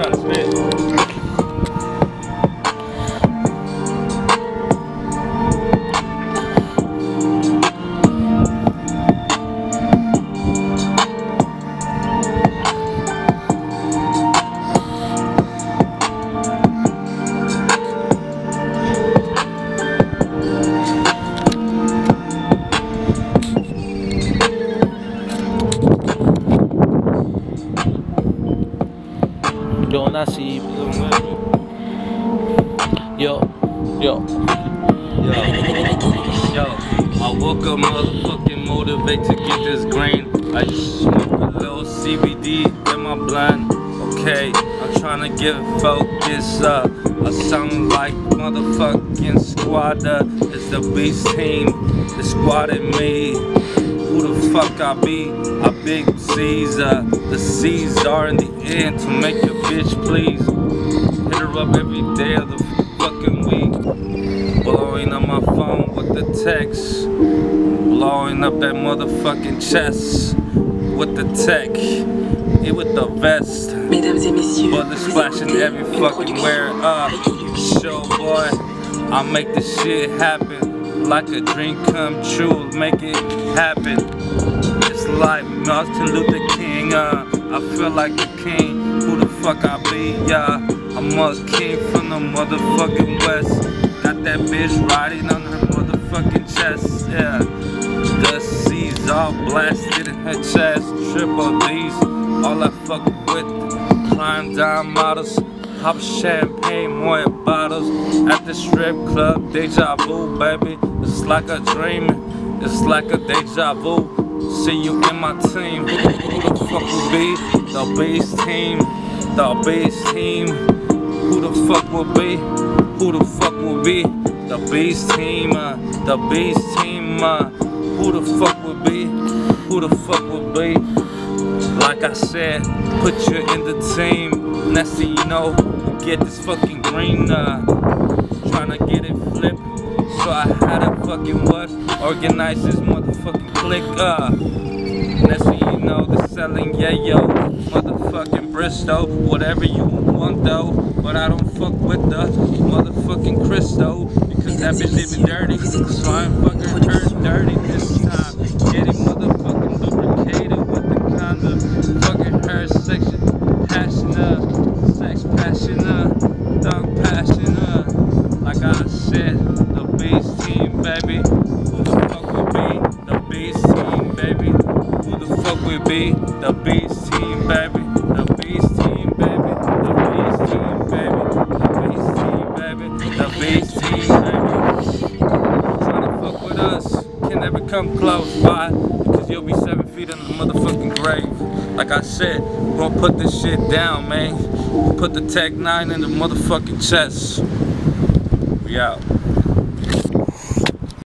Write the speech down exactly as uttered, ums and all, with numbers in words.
try to spit. Yo, Nasi. Yo, yo. Yo, yo, I woke up motherfucking motivated to get this grain. I just smoked a little C B D in my blunt. Okay, I'm trying to get focus. Uh, I sound like motherfucking squatter. It's the beast team, the squad and me. Who the fuck I be? I big Caesar. The C's are in the end to make your bitch please. Hit her up every day of the fucking week. Blowing up my phone with the text. Blowing up that motherfucking chest with the tech. It with the vest. Mesdames et messieurs, Bullet splashing every fucking where up. Show boy, I make this shit happen like a dream come true. Make it happen. It's like Martin Luther King. Uh, I feel like a king. Who the fuck I be? Yeah, I'm a king from the motherfucking west. Got that bitch riding on her motherfucking chest. Yeah, the C's all blasted in her chest. Triple D's, all I fuck with. Climb down models. Pop champagne, more bottles at the strip club. Deja vu, baby. It's like a dream. It's like a deja vu. See you in my team. Who the fuck will be the beast team? The beast team. Who the fuck will be? Who the fuck will be the beast team? Uh, the beast team. Uh, who the fuck will be? Who the fuck will be? Like I said, put you in the team. Next thing you know, get this fucking green. Uh, trying to get it flipped. So I had to fucking what? Organize this motherfucking click. Uh, next thing you know, they're selling yeah yo, motherfucking Bristol, whatever you want though. But I don't fuck with the motherfucking Crystal because that bitch living dirty. So I'm fucking her dirty this time. Getting motherfucking lubricated with the condom. Fucking her section, passion up, sex passion up, dog passion up. Like I said, the beast team, baby. Who the fuck will be the beast team, baby? Who the fuck will be the beast team, baby? The beast team, baby. The beast team, baby. The beast team, baby. The beast team, baby. Trying to fuck with us can never come close, why? Because you'll be seven feet in the motherfucking grave. Like I said, we're gonna put this shit down, man. Put the Tech nine in the motherfucking chest. We out.